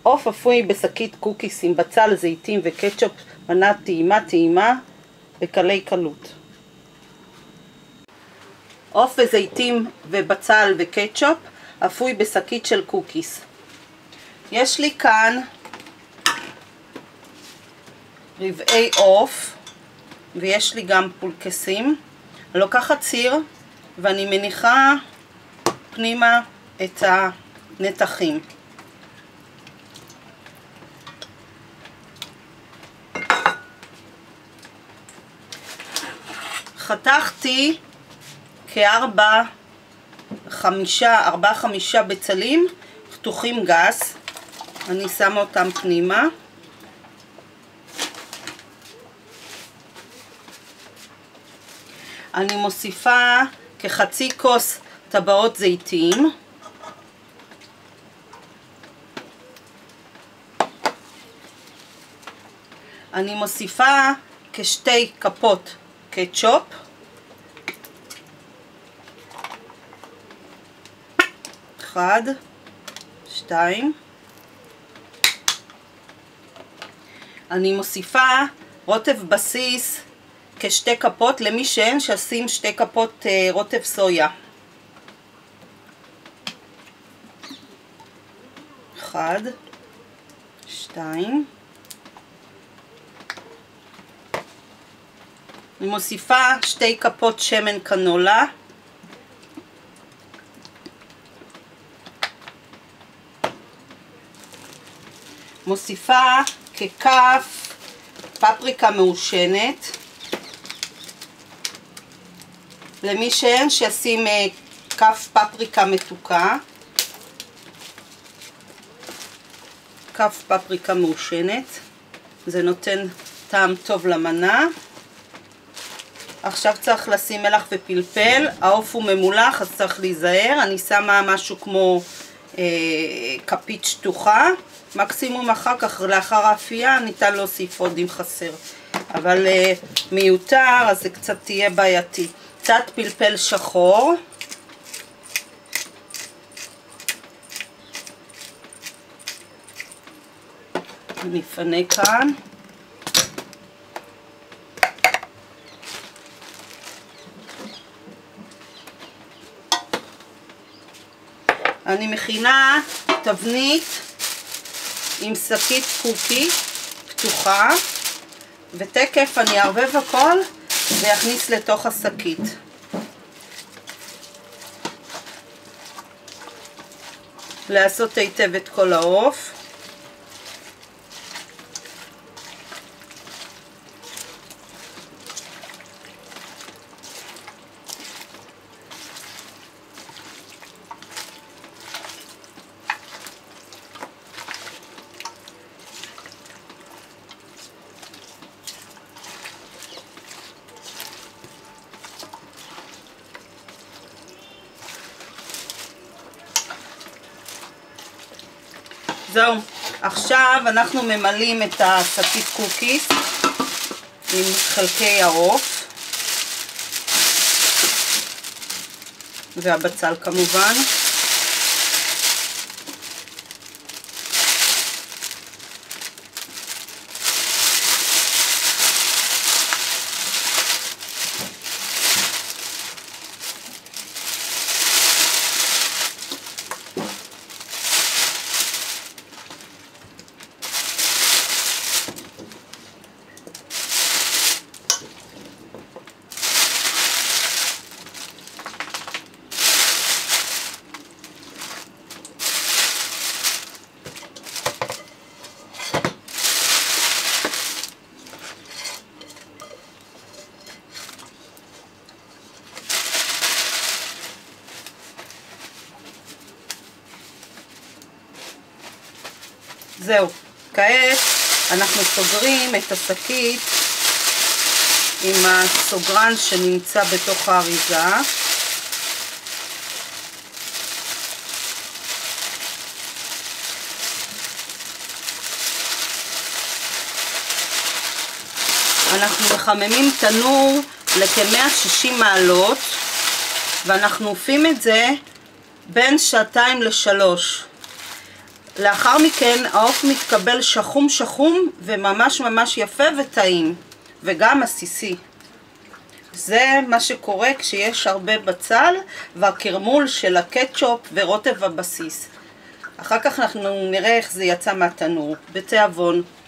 עוף אפוי בשקית קוקיס עם בצל, זיתים וקטשופ, מנה טעימה בקלי קלות. עוף וזיתים ובצל וקטשופ אפוי בשקית של קוקיס. יש לי כאן רבעי עוף ויש לי גם פולקסים. אני לוקחת סיר ואני מניחה פנימה את הנתחים. חתכתי כ4-5 בצלים חתוכים גס, אני שמה אותם פנימה. אני מוסיפה כחצי כוס טבעות זיתים, אני מוסיפה כ2 כפות קטשופ, אחד, 2. אני מוסיפה רוטב בסיס כ2 כפות, למי שאין שישים 2 כפות רוטב סויה. 1, 2. אני מוסיפה 2 כפות שמן קנולה, מוסיפה ככף פפריקה מעושנת, למי שאין שישים כף פפריקה מתוקה, כף פפריקה מעושנת, זה נותן טעם טוב למנה. עכשיו צריך לשים מלח ופלפל, העוף הוא ממולח אז צריך להיזהר, אני שמה משהו כמו כפית שטוחה, מקסימום אחר כך לאחר האפייה ניתן להוסיף עוד אם חסר, אבל מיותר אז זה קצת תהיה בעייתי. קצת פלפל שחור, אני אפנה כאן, אני מכינה תבנית עם שקית קוקי פתוחה, ותקף אני אערבב הכל ויכניס לתוך השקית. לעשות היטב את כל העוף. זהו, עכשיו אנחנו ממלאים את השקית קוקיס עם חלקי העוף והבצל כמובן. זהו, כעת אנחנו סוגרים את השקית עם הסוגרן שנמצא בתוך האריזה. אנחנו מחממים תנור לכ-160 מעלות ואנחנו אופים את זה בין 2 ל-3. לאחר מכן העוף מתקבל שחום שחום וממש ממש יפה וטעים, וגם עסיסי. זה מה שקורה כשיש הרבה בצל והקרמול של הקטשופ ורוטב הבסיס. אחר כך אנחנו נראה איך זה יצא מהתנור, בתיאבון.